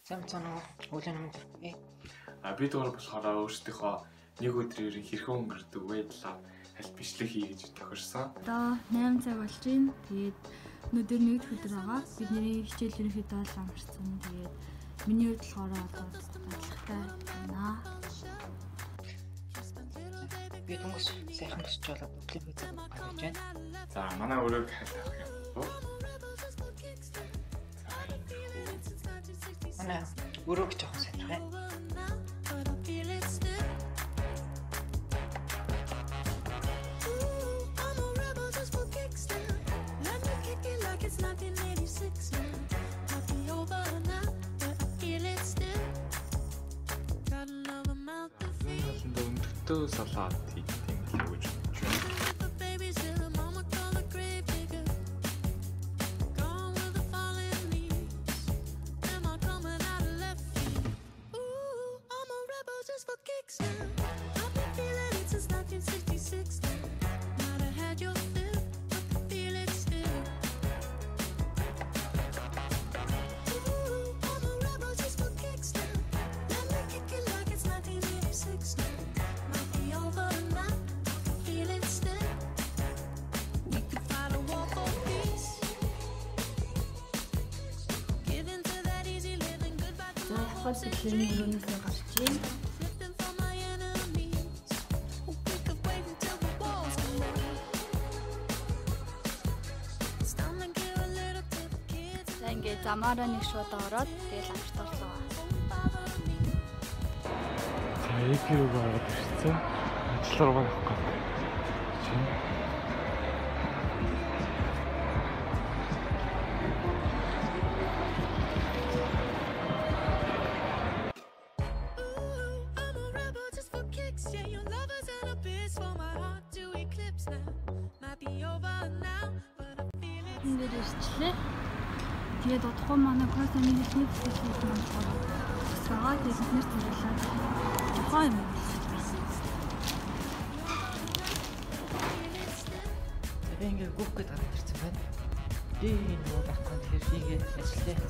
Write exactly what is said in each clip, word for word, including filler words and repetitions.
Самцанаа өглөө намайг э. А би дугаар болохоор өөрсдийнхөө нэг өдрөөр хэрхэн өнгөрдөг вэ талаар аль бичлэг хий гэж тохирсон. Одоо найман цаг болж байна. Тэгээд өнөөдөр нэг өдөр байгаа. Бидний хичээл ерөнхийдөө амарсан. Тэгээд миний хувьд болохоор одоо баталгаатай байна. Би түнгэс сайхан босч болоод өглөө хийдэг гарч байна. За манай өрөөг хайлах юм бол манай өрөөг жоохон сайнрах юм. Өндөртөө салаад хийх юм л гэж бодож байна. Сэхлийн өрөөнөөс гарч ийн. За ингээд замаараа нэг шууд ороод тэгэл амт орлоо. За эпиг ороод ирсэн. Ажил руу явах гэдэг. Чинь ингээд ирчлээ. Тэгээд удахгүй манай классын нэг ихний хэсгийг маань байгаа. Тэгээд нэр зэрлээ. Тухайн юм. Би ингээд гүөх гээд гараад ирсэн байна. Би нөгөө багтаа тэгэхээр хийгээд ажиллая.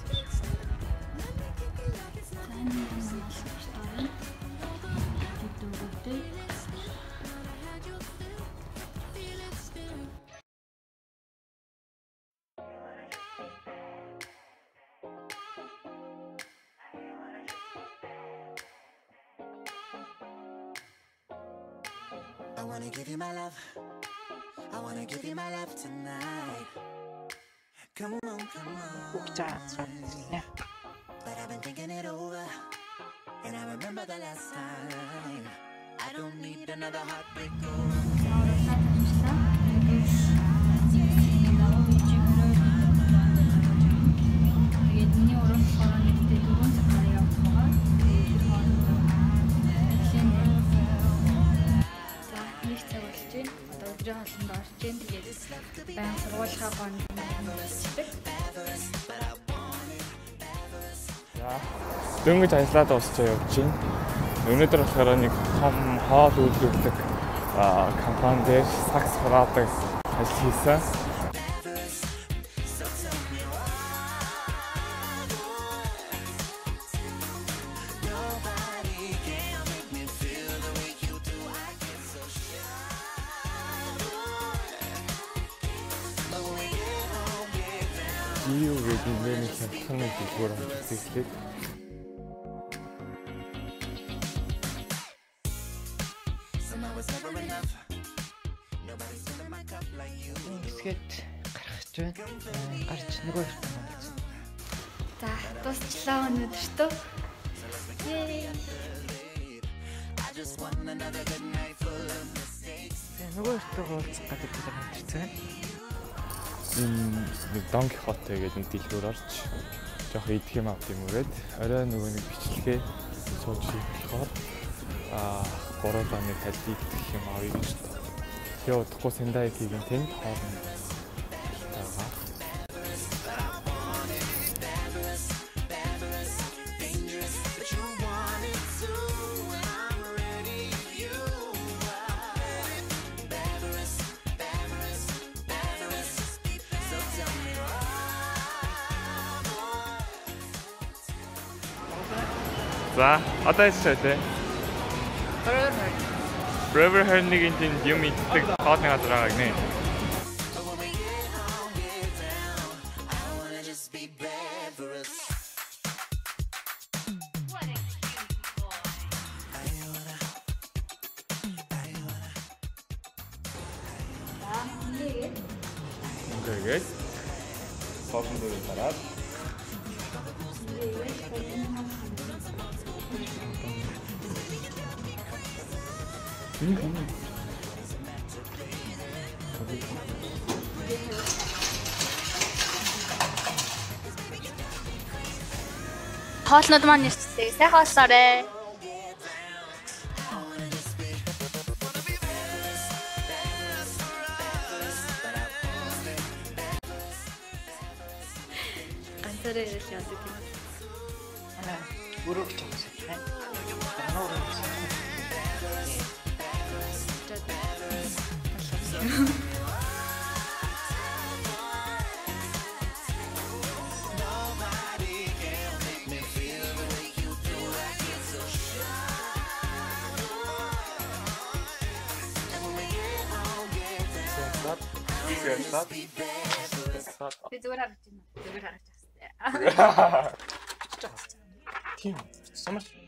I wanna give you my love. I wanna give you my love tonight. Come on, come on. Yeah. But I've been thinking it over, and I remember the last time. I don't need another heartbreak. Хоолнд орж ийн тэгээд баян сургуулийнхаа гонд хэлцдэг. за дөнгөж ажиллаад дуусчаа явж байна. Өнөөдөр болохоор нэг том хоол үйлдвэрлэх компани дээр сакс хураадаг ажил хийсэн. Юу гэдэг нь нэг хямдхан дэлгүүр хамтлагдлээ. Ингээд гарч байна. Гарч нөгөө hirtэн болсон. За дуусчлаа өнөөдөртөө. Yay. Нөгөө hirtэн уулзах гэдэг нь гарч байна. Энэ нэг Дон Кихоте гэдэг нэг дэлгүүр орж жоох идэх юм авт юм өрөөд орой нөгөө нэг бичлэгээ сууж хийхээр аа гурван даныг хальт идэх юм авъя гэж. Тэгээ удахгүй Сандайгийн тэнд хоолнд байгаа. За, одоо яасан те? Forever Her-ийн тийм юм иддэг хоолны газар байгаа гинэ. Тэгээд соосон дээр дараад Хоолнууд маань нэрчтэй. Сайн хооллоорой. Ганцаараа ярил яадаг юм. Аа, өрөөгч авсан байна. Нуурын гэсэн. Stop. Би зүгээр харагдаж байна. Зүгээр харагдаж байна. Тийм. Самар